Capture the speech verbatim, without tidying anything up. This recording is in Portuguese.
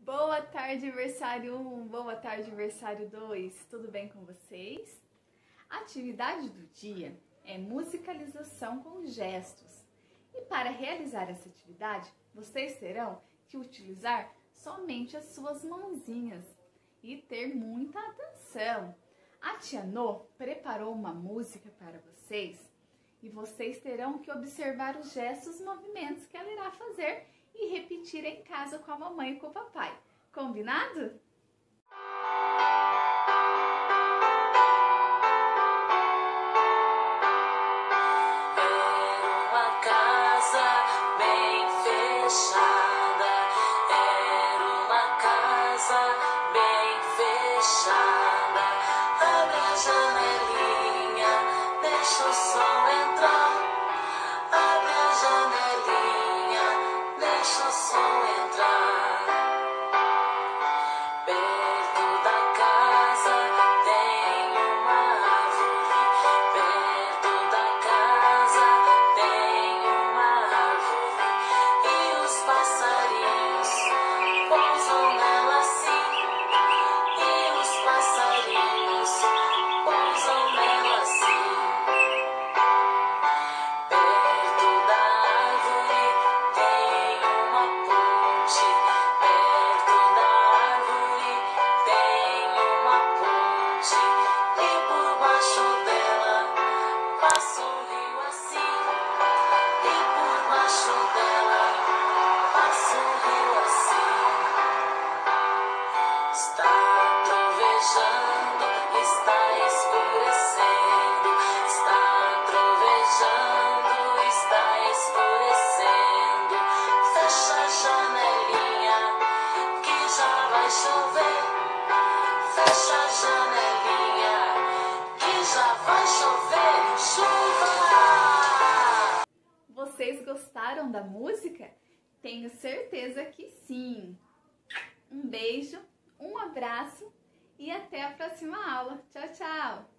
Boa tarde, versário um, boa tarde, versário dois, tudo bem com vocês? A atividade do dia é musicalização com gestos. E para realizar essa atividade, vocês terão que utilizar somente as suas mãozinhas e ter muita atenção. A tia Nô preparou uma música para vocês e vocês terão que observar os gestos e movimentos que ela irá fazer e repetir em casa com a mamãe e com o papai. Combinado? Era uma casa bem fechada, era uma casa bem fechada. Abre a janelinha, deixa o sol entrar. Abre a janelinha, deixa o sol entrar. Perto da casa tem uma árvore. Perto da casa tem uma árvore. E os passarinhos pousam nela assim. E os passarinhos pousam nela assim. Perto da árvore tem uma ponte. Perto da árvore tem uma ponte. E por baixo dela passa um rio assim. E por baixo dela passa um rio assim. Está trovejando, está escurecendo. Está trovejando, está escurecendo. Fecha a janelinha que já vai chover. Fecha a janelinha que já vai chover. Chuva! Vocês gostaram da música? Tenho certeza que sim! Um beijo, um abraço e até a próxima aula. Tchau, tchau!